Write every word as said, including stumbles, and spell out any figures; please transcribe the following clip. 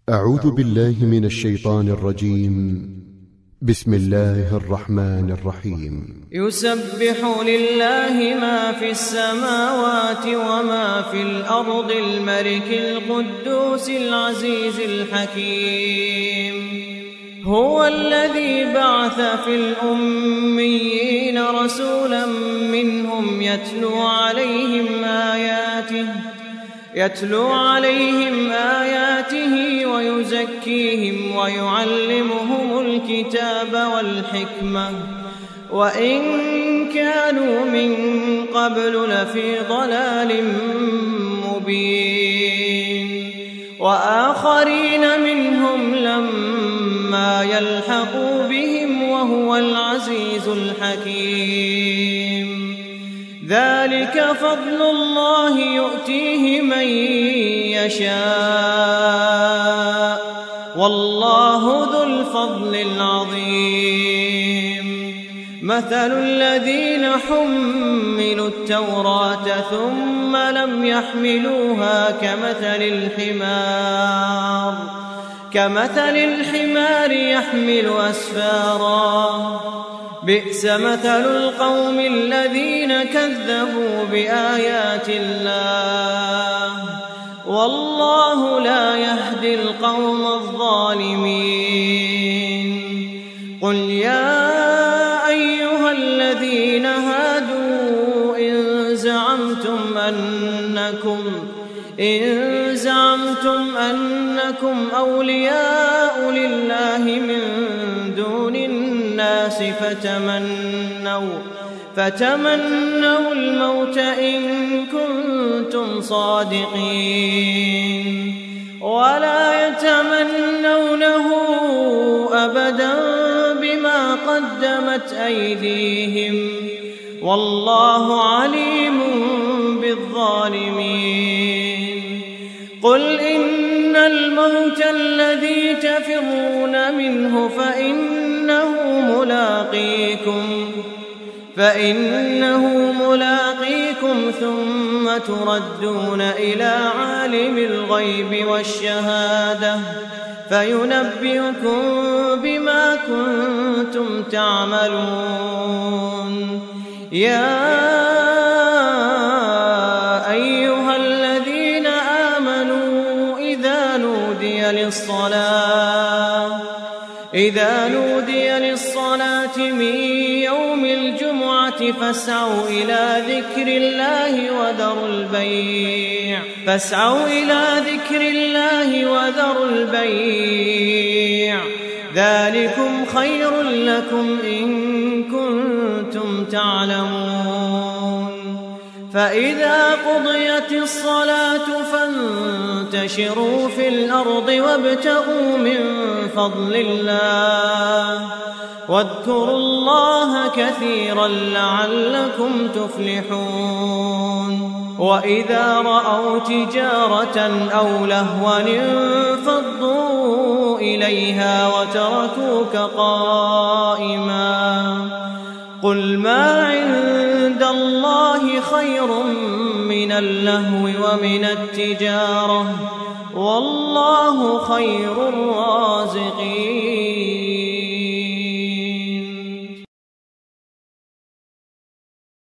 أعوذ بالله من الشيطان الرجيم. بسم الله الرحمن الرحيم. يسبح لله ما في السماوات وما في الأرض الملك القدوس العزيز الحكيم. هو الذي بعث في الأميين رسولا منهم يتلو عليهم آياته يتلو عليهم آياته ويزكيهم ويعلمهم الكتاب والحكمة وإن كانوا من قبل لفي ضلال مبين وآخرين منهم لما يلحقوا بهم وهو العزيز الحكيم. ذلك فضل الله يؤتيه من يشاء والله ذو الفضل العظيم. مثل الذين حملوا التوراة ثم لم يحملوها كمثل الحمار كمثل الحمار يحمل أسفارا بئس مثل القوم الذين كذبوا بآيات الله والله لا يهدي القوم الظالمين. قل يا أيها الذين هادوا إن زعمتم أنكم إن زعمتم أنكم أولياء لله من دون الناس فتمنوا فتمنوا الموت إن كنتم صادقين ولا يتمنونه أبدا بما قدمت أيديهم والله عليم بالظالمين. قل إن الموت الذي تفرون منه فإنه ملاقيكم فإنه ملاقيكم ثم تردون إلى عالم الغيب والشهادة فينبئكم بما كنتم تعملون. يا أيها الذين آمنوا إذا نودي للصلاة إذا نودي للصلاة من يوم الجمعة فاسعوا إلى ذكر الله وذروا البيع فاسعوا إلى ذكر الله وذروا البيع ذلكم خير لكم إن كنتم تعلمون. فإذا قضيت الصلاة فانتشروا في الأرض وابتغوا من فضل الله واذكروا الله كثيرا لعلكم تفلحون. وإذا رأوا تجارة أو لهوا انفضوا إليها وتركوك قائما قل ما عند الله خير من اللهو ومن التجارة والله خير الرازقين.